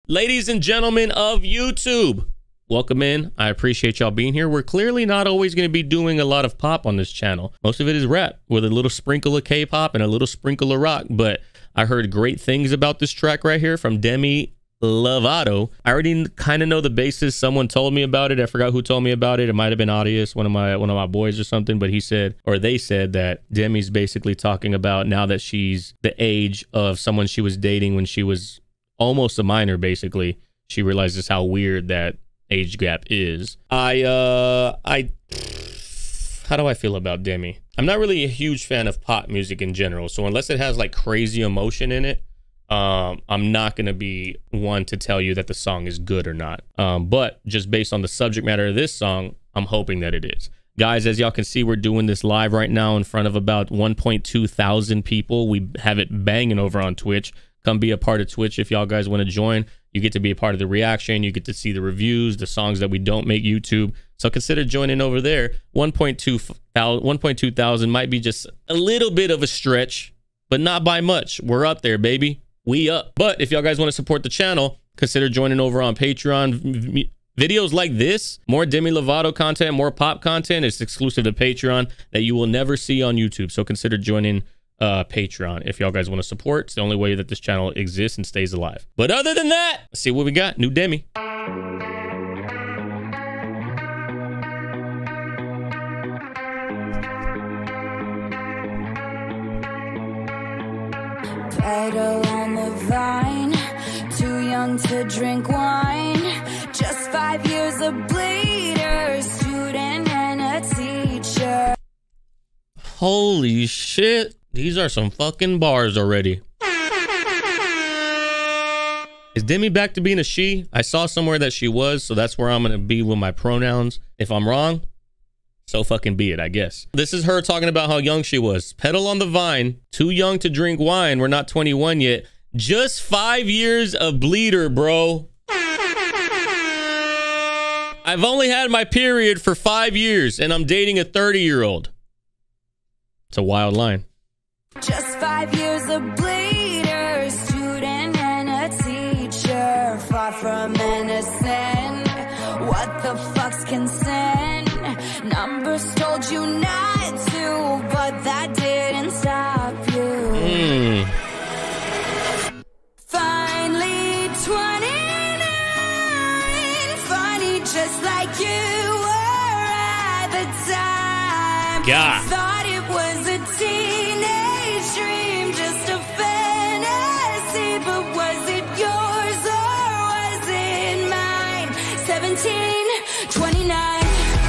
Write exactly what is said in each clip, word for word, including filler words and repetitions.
Ladies and gentlemen of YouTube, welcome in. I appreciate y'all being here. We're clearly not always going to be doing a lot of pop on this channel. Most of it is rap with a little sprinkle of K-pop and a little sprinkle of rock. But I heard great things about this track right here from Demi Lovato. I already kind of know the basis. Someone told me about it. I forgot who told me about it. It might have been Audius, one of my one of my boys or something. But he said, or they said, that Demi's basically talking about now that she's the age of someone she was dating when she was almost a minor. Basically, she realizes how weird that age gap is. I uh I how do I feel about Demi? I'm not really a huge fan of pop music in general, so unless it has like crazy emotion in it, um I'm not gonna be one to tell you that the song is good or not. Um but just based on the subject matter of this song, I'm hoping that it is. Guys, as y'all can see, we're doing this live right now in front of about one point two thousand people. We have it banging over on Twitch. Come be a part of Twitch if y'all guys want to join. You get to be a part of the reaction. You get to see the reviews, the songs that we don't make YouTube. So consider joining over there. one point two thousand might be just a little bit of a stretch, but not by much. We're up there, baby. We up. But if y'all guys want to support the channel, consider joining over on Patreon. Videos like this, more Demi Lovato content, more pop content, is exclusive to Patreon that you will never see on YouTube. So consider joining uh Patreon if y'all guys want to support. It's the only way that this channel exists and stays alive. But other than that, let's see what we got. New Demi. Petal on the vine, too young to drink wine, just five years a bleeder, student and a teacher. Holy shit. These are some fucking bars already. Is Demi back to being a she? I saw somewhere that she was, so that's where I'm gonna be with my pronouns. If I'm wrong, so fucking be it, I guess. This is her talking about how young she was. Petal on the vine, too young to drink wine, we're not twenty-one yet. Just five years of bleeder, bro. I've only had my period for five years, and I'm dating a thirty-year-old. It's a wild line. Just five years of bleeder, student and a teacher, far from innocent. What the fuck's consent? Numbers told you not to, but that didn't stop you. Mm. Finally twenty-nine, funny just like you were at the time. God. Thought it was a teenage dream, just a fantasy, but was it yours or was it mine? seventeen, twenty-nine.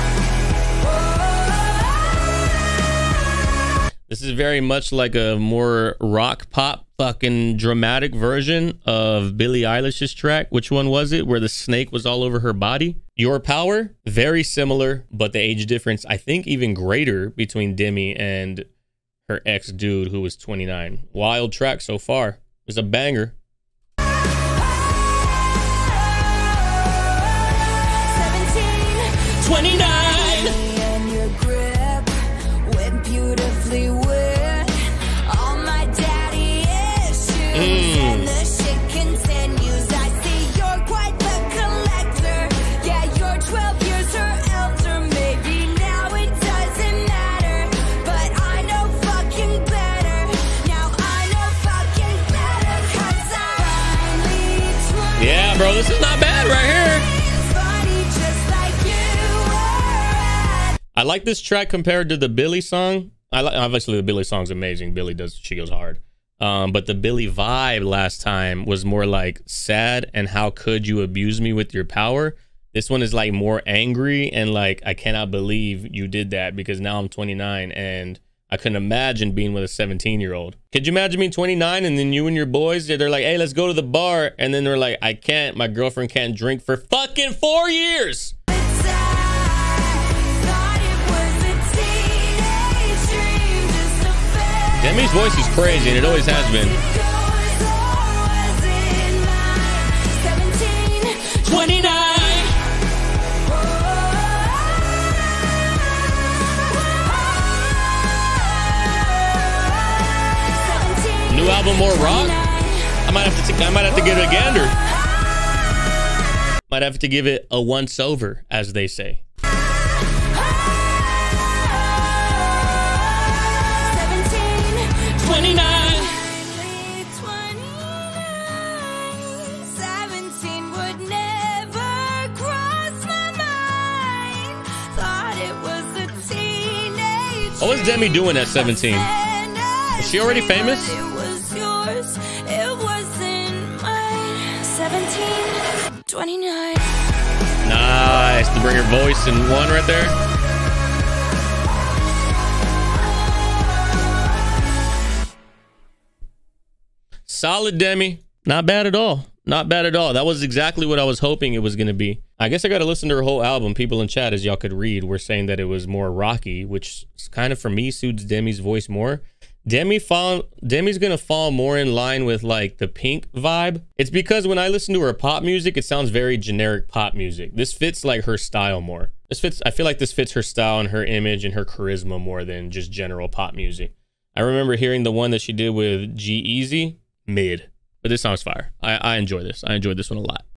This is very much like a more rock pop fucking dramatic version of Billie Eilish's track. Which one was it? Where the snake was all over her body? Your Power, very similar, but the age difference, I think, even greater between Demi and her ex-dude who was twenty-nine. Wild track so far. It's a banger. seventeen, twenty-nine. Mm. Yeah, bro, this is not bad right here. I like this track compared to the Billie song. I like, obviously the Billie song's amazing. Billie does, she goes hard. Um, but the Billie vibe last time was more like sad and how could you abuse me with your power. This one is like more angry and like, I cannot believe you did that because now I'm twenty-nine and I couldn't imagine being with a seventeen year old. Could you imagine being twenty-nine and then you and your boys, they're like, hey, let's go to the bar. And then they're like, I can't, my girlfriend can't drink for fucking four years. Demi's voice is crazy and it always has been. twenty-nine. New album more rock? I might have to I might have to give it a gander. Might have to give it a once over, as they say. twenty-nine. What was Demi doing at seventeen? Was she already famous? It was yours, it wasn't mine. seventeen, twenty-nine. Nice to bring her voice in one right there. Solid, Demi. Not bad at all. Not bad at all. That was exactly what I was hoping it was going to be. I guess I got to listen to her whole album. People in chat, as y'all could read, were saying that it was more rocky, which kind of, for me, suits Demi's voice more. Demi fall, Demi's going to fall more in line with, like, the Pink vibe. It's because when I listen to her pop music, it sounds very generic pop music. This fits, like, her style more. This fits, I feel like this fits her style and her image and her charisma more than just general pop music. I remember hearing the one that she did with G-Eazy, mid. But this song's fire. I, I enjoy this. I enjoyed this one a lot.